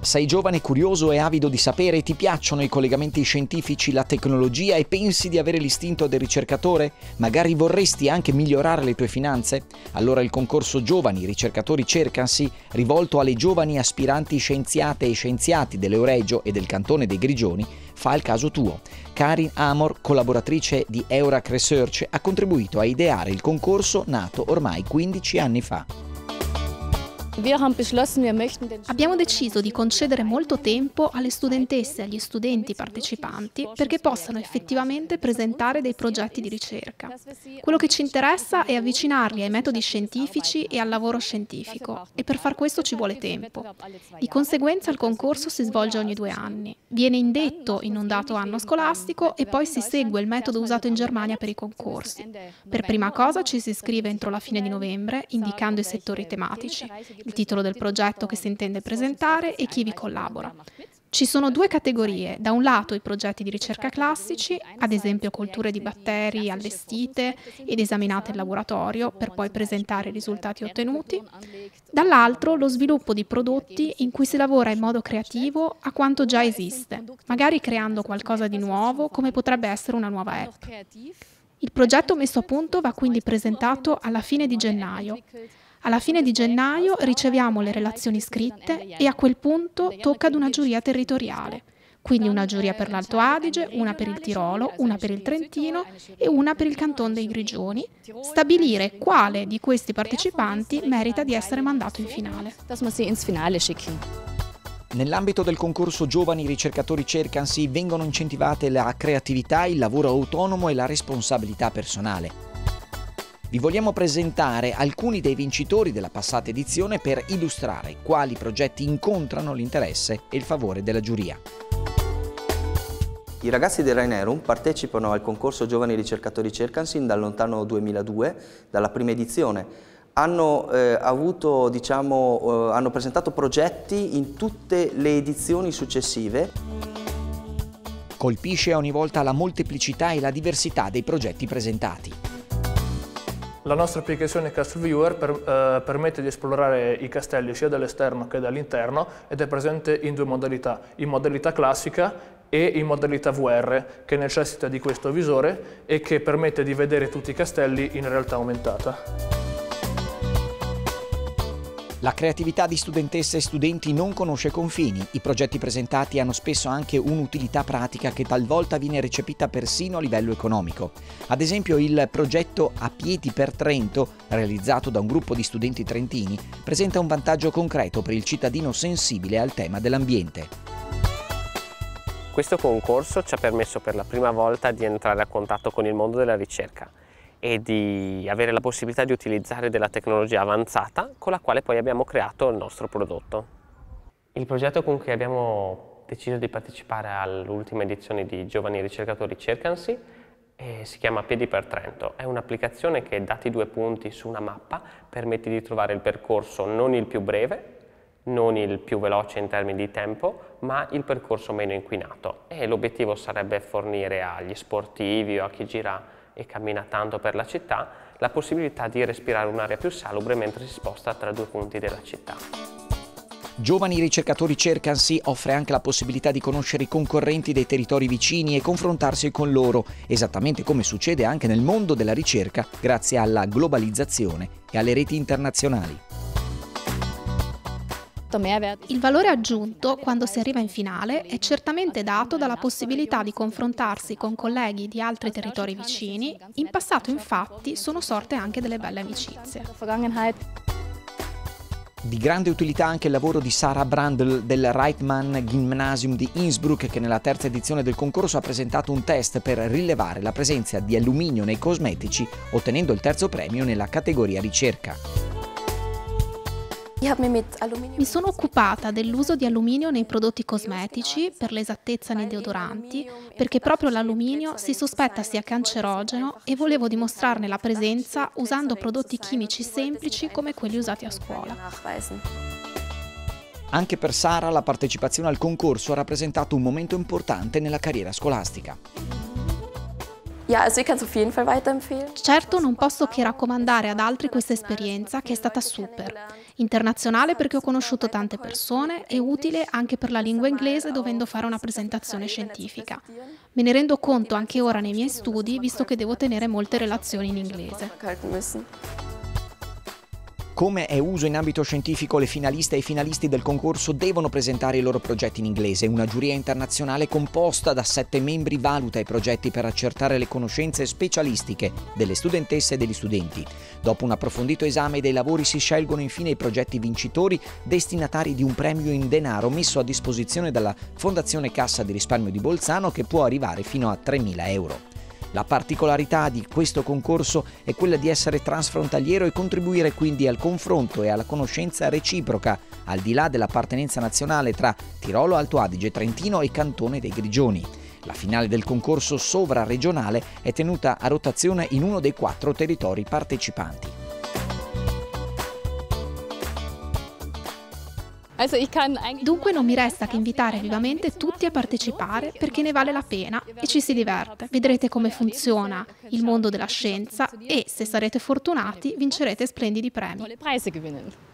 Sei giovane, curioso e avido di sapere, ti piacciono i collegamenti scientifici, la tecnologia e pensi di avere l'istinto del ricercatore? Magari vorresti anche migliorare le tue finanze? Allora il concorso Giovani Ricercatori Cercansi, rivolto alle giovani aspiranti scienziate e scienziati dell'Euregio e del Cantone dei Grigioni, fa il caso tuo. Karin Amor, collaboratrice di Eurac Research, ha contribuito a ideare il concorso nato ormai 15 anni fa. Abbiamo deciso di concedere molto tempo alle studentesse e agli studenti partecipanti perché possano effettivamente presentare dei progetti di ricerca. Quello che ci interessa è avvicinarli ai metodi scientifici e al lavoro scientifico e per far questo ci vuole tempo. Di conseguenza il concorso si svolge ogni 2 anni. Viene indetto in un dato anno scolastico e poi si segue il metodo usato in Germania per i concorsi. Per prima cosa ci si iscrive entro la fine di novembre indicando i settori tematici, il titolo del progetto che si intende presentare e chi vi collabora. Ci sono 2 categorie, da un lato i progetti di ricerca classici, ad esempio colture di batteri allestite ed esaminate in laboratorio per poi presentare i risultati ottenuti, dall'altro lo sviluppo di prodotti in cui si lavora in modo creativo a quanto già esiste, magari creando qualcosa di nuovo come potrebbe essere una nuova app. Il progetto messo a punto va quindi presentato alla fine di gennaio. Alla fine di gennaio riceviamo le relazioni scritte e a quel punto tocca ad una giuria territoriale, quindi una giuria per l'Alto Adige, una per il Tirolo, una per il Trentino e una per il Canton dei Grigioni, stabilire quale di questi partecipanti merita di essere mandato in finale. Nell'ambito del concorso Giovani Ricercatori Cercansi vengono incentivate la creatività, il lavoro autonomo e la responsabilità personale. Vi vogliamo presentare alcuni dei vincitori della passata edizione per illustrare quali progetti incontrano l'interesse e il favore della giuria. I ragazzi del Rainerum partecipano al concorso Giovani Ricercatori Cercansi dal lontano 2002, dalla prima edizione. Hanno presentato progetti in tutte le edizioni successive. Colpisce ogni volta la molteplicità e la diversità dei progetti presentati. La nostra applicazione Castle Viewer permette di esplorare i castelli sia dall'esterno che dall'interno ed è presente in 2 modalità, in modalità classica e in modalità VR, che necessita di questo visore e che permette di vedere tutti i castelli in realtà aumentata. La creatività di studentesse e studenti non conosce confini. I progetti presentati hanno spesso anche un'utilità pratica che talvolta viene recepita persino a livello economico. Ad esempio il progetto A Piedi per Trento, realizzato da un gruppo di studenti trentini, presenta un vantaggio concreto per il cittadino sensibile al tema dell'ambiente. Questo concorso ci ha permesso per la prima volta di entrare a contatto con il mondo della ricerca e di avere la possibilità di utilizzare della tecnologia avanzata con la quale poi abbiamo creato il nostro prodotto. Il progetto con cui abbiamo deciso di partecipare all'ultima edizione di Giovani Ricercatori Cercansi si chiama Piedi per Trento. È un'applicazione che, dati 2 punti su una mappa, permette di trovare il percorso non il più breve, non il più veloce in termini di tempo, ma il percorso meno inquinato. E l'obiettivo sarebbe fornire agli sportivi o a chi gira e cammina tanto per la città la possibilità di respirare un'aria più salubre mentre si sposta tra 2 punti della città. Giovani Ricercatori Cercansi offre anche la possibilità di conoscere i concorrenti dei territori vicini e confrontarsi con loro, esattamente come succede anche nel mondo della ricerca grazie alla globalizzazione e alle reti internazionali. Il valore aggiunto, quando si arriva in finale, è certamente dato dalla possibilità di confrontarsi con colleghi di altri territori vicini. In passato, infatti, sono sorte anche delle belle amicizie. Di grande utilità anche il lavoro di Sarah Brandl del Reitman Gymnasium di Innsbruck, che nella 3ª edizione del concorso ha presentato un test per rilevare la presenza di alluminio nei cosmetici, ottenendo il 3° premio nella categoria ricerca. Mi sono occupata dell'uso di alluminio nei prodotti cosmetici, per l'esattezza nei deodoranti, perché proprio l'alluminio si sospetta sia cancerogeno e volevo dimostrarne la presenza usando prodotti chimici semplici come quelli usati a scuola. Anche per Sara la partecipazione al concorso ha rappresentato un momento importante nella carriera scolastica. Ja, also ich kann es auf jeden Fall weiterempfehlen. Certo, non posso che raccomandare ad altri questa esperienza che è stata super. Internazionale perché ho conosciuto tante persone e utile anche per la lingua inglese dovendo fare una presentazione scientifica. Me ne rendo conto anche ora nei miei studi, visto che devo tenere molte relazioni in inglese. Come è uso in ambito scientifico, le finaliste e i finalisti del concorso devono presentare i loro progetti in inglese. Una giuria internazionale composta da 7 membri valuta i progetti per accertare le conoscenze specialistiche delle studentesse e degli studenti. Dopo un approfondito esame dei lavori si scelgono infine i progetti vincitori, destinatari di un premio in denaro messo a disposizione dalla Fondazione Cassa di Risparmio di Bolzano, che può arrivare fino a 3.000 euro. La particolarità di questo concorso è quella di essere transfrontaliero e contribuire quindi al confronto e alla conoscenza reciproca, al di là dell'appartenenza nazionale tra Tirolo, Alto Adige, Trentino e Cantone dei Grigioni. La finale del concorso sovraregionale è tenuta a rotazione in uno dei 4 territori partecipanti. Dunque non mi resta che invitare vivamente tutti a partecipare perché ne vale la pena e ci si diverte. Vedrete come funziona il mondo della scienza e, se sarete fortunati, vincerete splendidi premi.